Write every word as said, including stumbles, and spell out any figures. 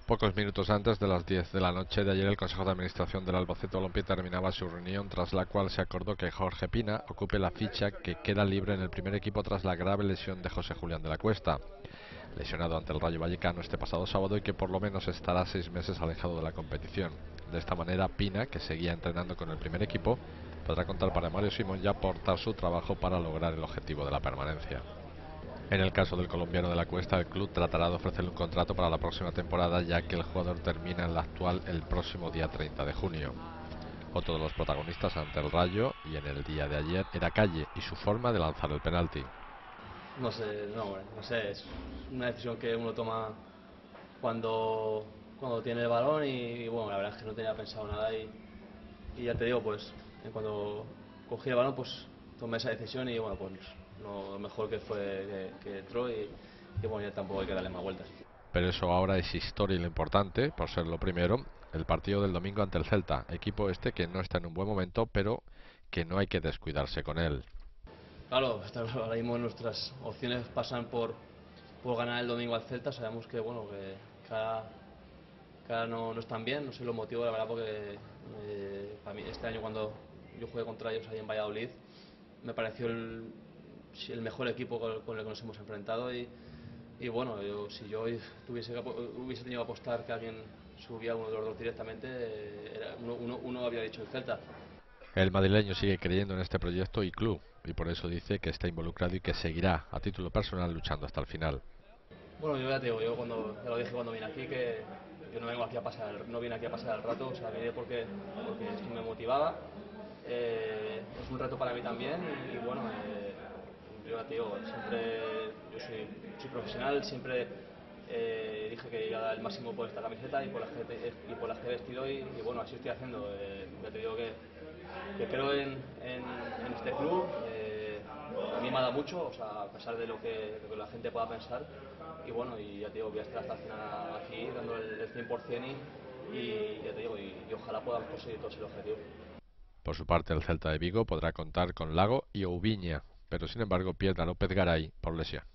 Pocos minutos antes de las diez de la noche de ayer, el Consejo de Administración del Albacete Balompié terminaba su reunión, tras la cual se acordó que Jorge Pina ocupe la ficha que queda libre en el primer equipo tras la grave lesión de José Julián de la Cuesta, lesionado ante el Rayo Vallecano este pasado sábado y que por lo menos estará seis meses alejado de la competición. De esta manera, Pina, que seguía entrenando con el primer equipo, podrá contar para Mario Simón y aportar su trabajo para lograr el objetivo de la permanencia. En el caso del colombiano de la Cuesta, el club tratará de ofrecerle un contrato para la próxima temporada, ya que el jugador termina en la actual el próximo día treinta de junio. Otro de los protagonistas ante el Rayo y en el día de ayer era Calle y su forma de lanzar el penalti. No sé, no, bueno, no sé, es una decisión que uno toma cuando, cuando tiene el balón y, y, bueno, la verdad es que no tenía pensado nada y, y ya te digo, pues cuando cogí el balón pues tomé esa decisión y bueno, pues lo mejor que fue que, que entró y, y bueno, ya tampoco hay que darle más vueltas. Pero eso ahora es historia y lo importante, por ser lo primero, el partido del domingo ante el Celta, equipo este que no está en un buen momento, pero que no hay que descuidarse con él. Claro, ahora mismo nuestras opciones pasan por, por ganar el domingo al Celta. Sabemos que bueno que cada, cada no, no están bien, no sé los motivos, la verdad, porque eh, para mí este año cuando yo jugué contra ellos ahí en Valladolid me pareció el, el mejor equipo con, con el que nos hemos enfrentado y, y bueno, yo, si yo tuviese, hubiese tenido que apostar que alguien subía uno de los dos directamente, eh, era, uno, uno, uno había dicho el Celta. El madrileño sigue creyendo en este proyecto y club, y por eso dice que está involucrado y que seguirá, a título personal, luchando hasta el final. Bueno, yo ya te digo, yo cuando, ya lo dije cuando vine aquí, que yo no vengo aquí a pasar, no vine aquí a pasar el rato, o sea, vine porque, porque esto me motivaba, eh, es un reto para mí también y, y bueno, eh, yo ya te digo, siempre, yo soy, soy profesional, siempre eh, dije que iba a dar el máximo por esta camiseta y por las que, y por las que he vestido y, y bueno, así estoy haciendo, eh, ya te digo que, que creo en, en, en este club, eh, a mí me ha dado mucho, o sea, a pesar de lo que, lo que la gente pueda pensar. Y bueno, y ya te digo, voy a estar hasta el final aquí dando el, el cien por ciento y, y ya te digo, y, y ojalá podamos conseguir todos el objetivo. Por su parte, el Celta de Vigo podrá contar con Lago y Oubiña, pero sin embargo pierde a López Garay por lesión.